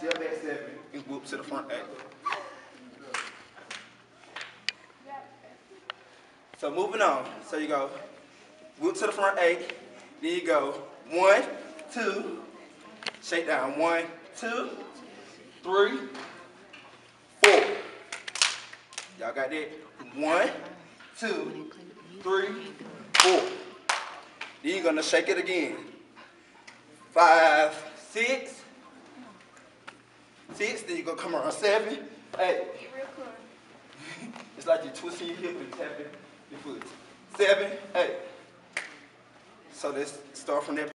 step back 7, and whoop to the front 8. So moving on. So you go whoop to the front 8. Then you go 1, 2, shake down 1, 2, 3, 4. Y'all got that? 1, 2, 3, 4. Then you're gonna shake it again. 5, 6. Then you're gonna come around 7, 8. It's like you're twisting your hip and tapping your foot. 7, 8. So let's start from that.